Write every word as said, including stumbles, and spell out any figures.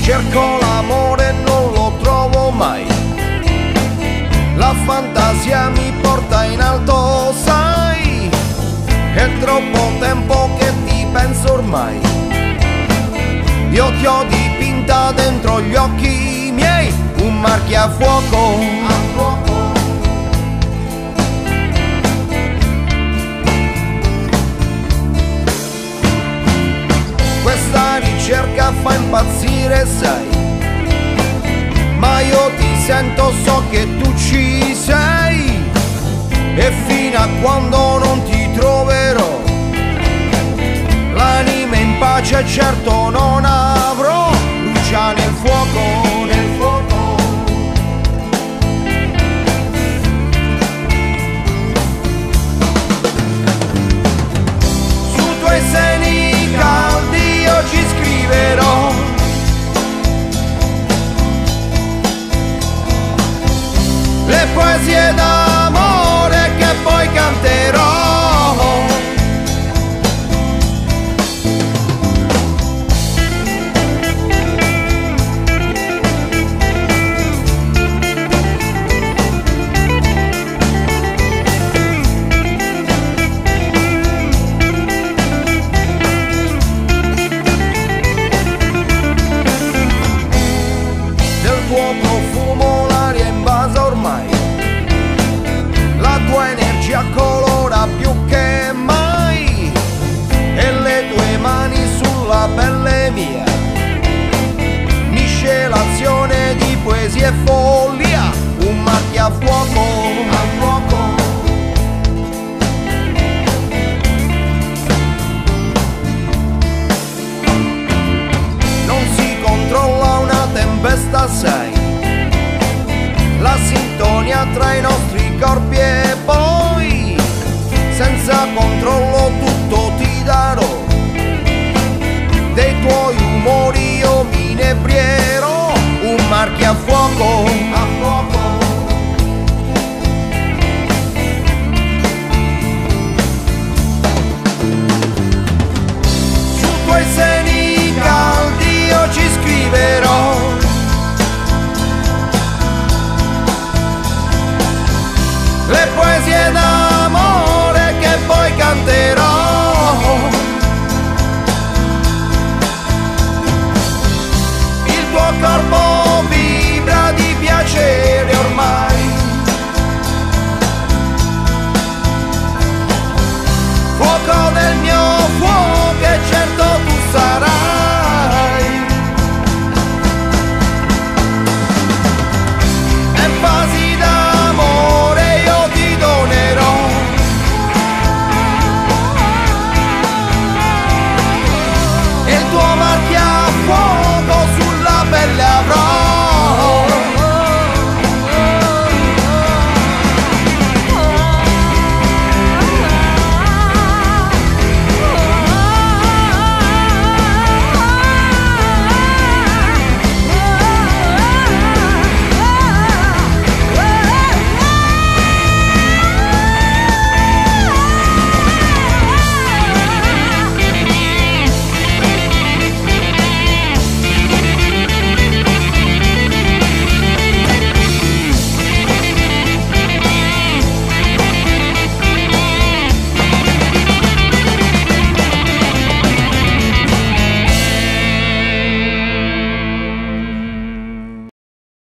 cerco l'amore e non lo trovo mai. La fantasia mi porta in alto, sai, è troppo tempo che ti penso ormai. Io ti ho dipinta dentro gli occhi miei un marchio a fuoco, a fuoco. Questa ricerca fa impazzire, sai, ma io ti sento, so che tu ci sei, e fino a quando non ti troverò l'anima in pace certo non avrò.